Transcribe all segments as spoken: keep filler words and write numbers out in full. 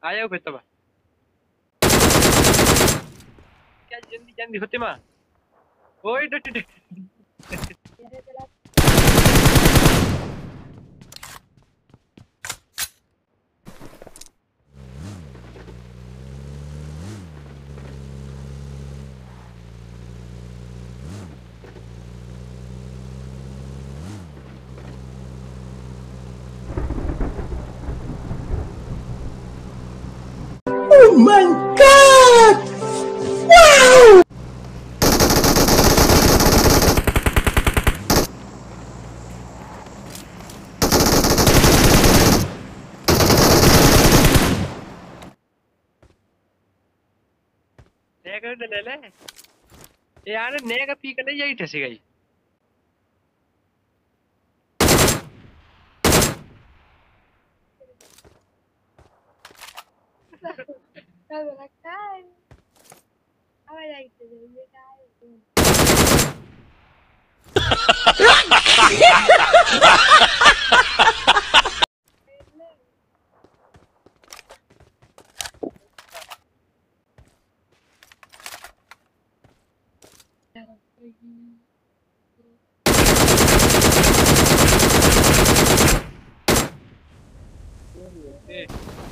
आ जाओ फिर तो बा। क्या जल्दी जल्दी होते माँ। ओए डट डट। Oh my God! Wow! नेगर ने ले ले। ये यार नेगा पी कर नहीं जाई ठसी गई। Todo la cara. Ahora hay que llegar. ए,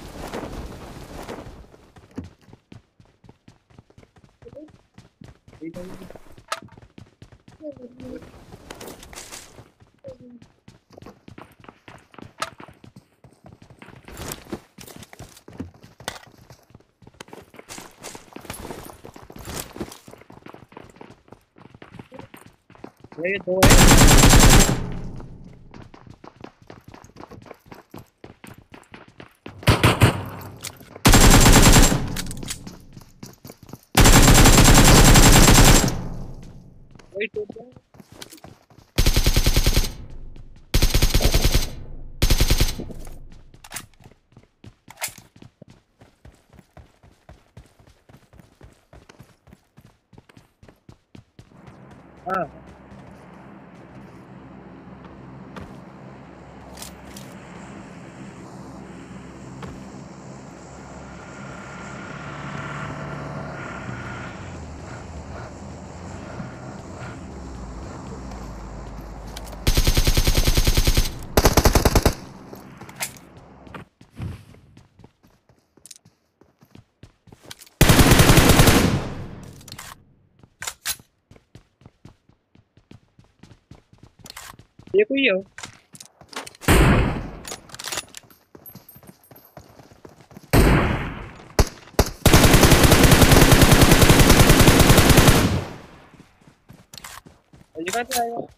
ये दो है। वही तो है। हाँ ये कोई है। ये कहाँ से आया।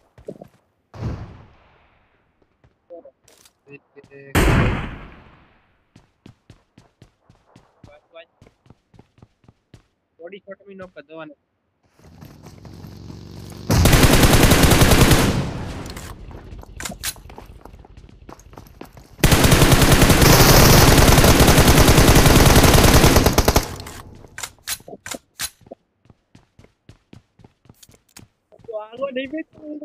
बॉडी शॉट में नॉक कर दो। तो आगो नहीं बेच।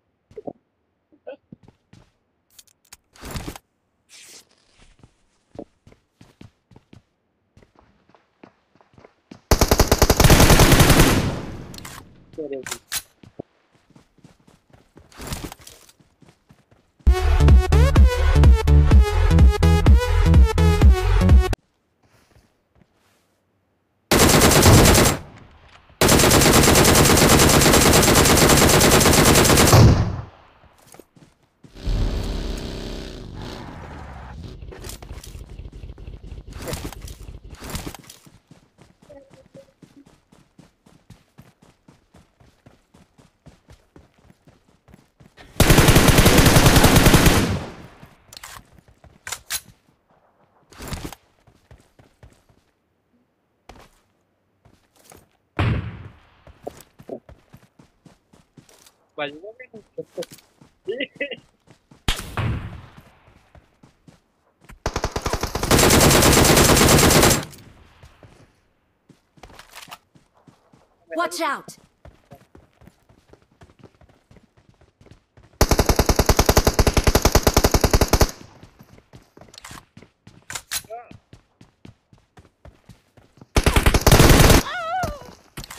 बाजू में Watch out!